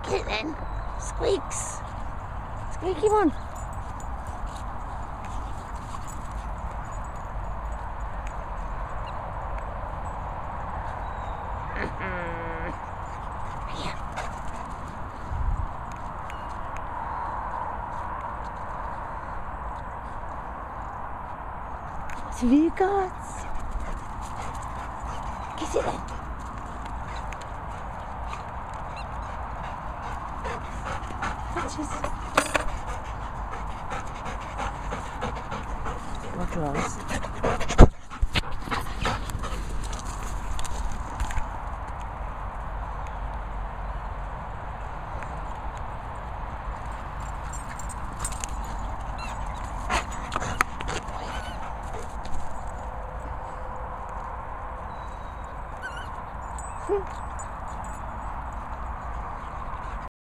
Get it then. Squeaks. Squeaky one. Yeah. What have you got? Kiss it then. Watch your eyes.